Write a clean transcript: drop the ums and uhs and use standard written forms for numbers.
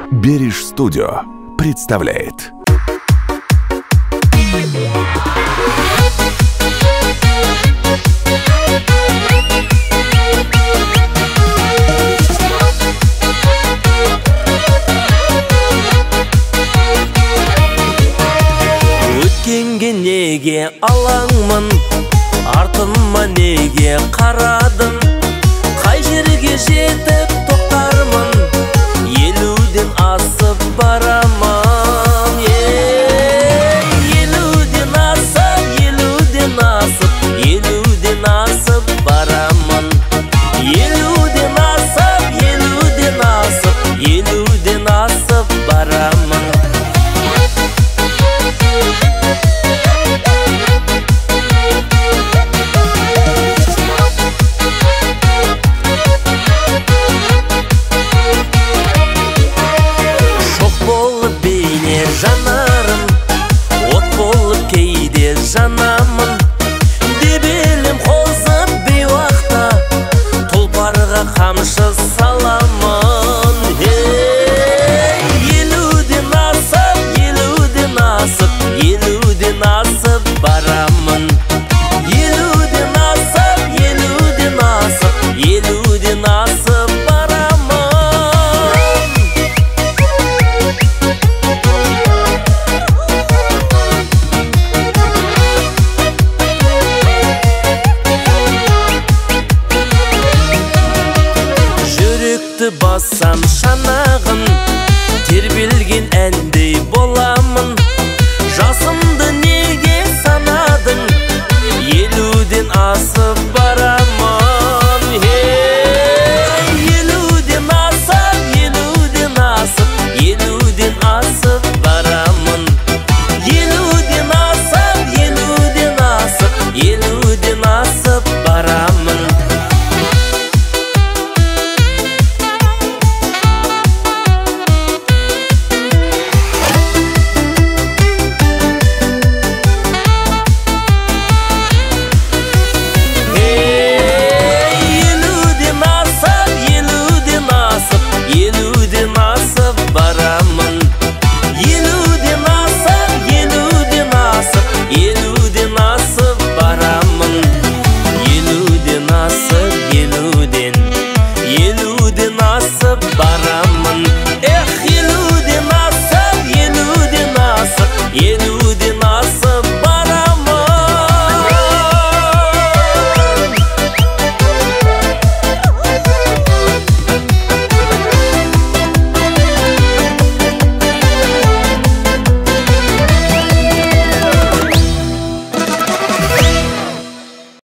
Бериш Студио представляет. Өткенге неге алаңмын, артыма неге қарадым, қай жерге жетіп тоқтармын, елуден асып барамын. Елуден асып, елуден асып, елуден асып барамын. Елуден асып, елуден асып, елуден асып барамын. Жанарым, от болып кейде жанамын, дебелім қозып бейуақта, тұлпарға қамшы саламын. Елуден асып, елуден асып, елуден асып барамын. Елуден асып, елуден асып, елуден асып барамын. Бассам шанағын, тербелген әндей боламын. Жасымды неге санадың, елуден асып бар.